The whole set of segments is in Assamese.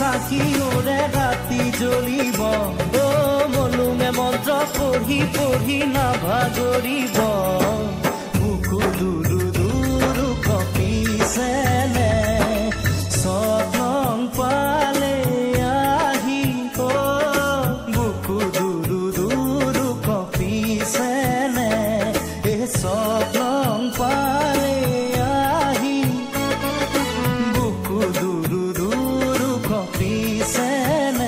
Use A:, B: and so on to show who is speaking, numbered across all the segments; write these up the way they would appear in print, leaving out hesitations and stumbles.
A: চাকিওৰে ৰাতি জ্বলিব মলুঙে মন্ত্ৰ পঢ়ি পঢ়ি নাভাগৰিব বুকু দুৰু দুৰু কপিছেনে স্বপ্ন পালে আহি বুকু দুৰু দুৰু কপিছেনে এই স্বপ্ন পালে আহি বুকু দুৰু দুৰু কপিছেনে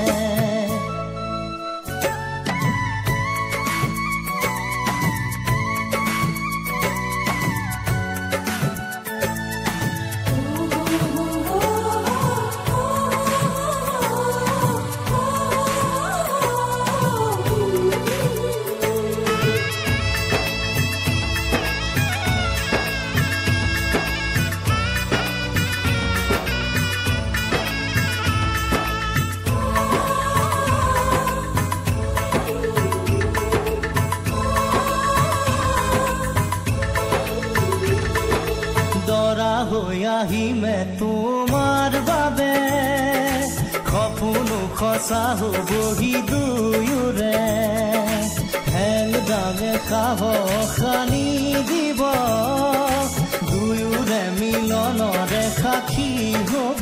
A: আহিমে তোমাৰ বাবে সপোনো সঁচা হ'বহি দুয়োৰে হেং দামে সাহস আনি দিব দুয়োৰে মিলনৰে সাক্ষী হ'ব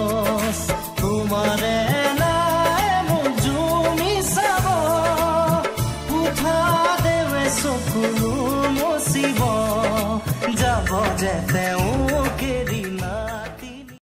A: তোমাৰে নাই মোক জুমি চাব উঠা দেৱে চকুলো মচিব যাব যে তেওঁ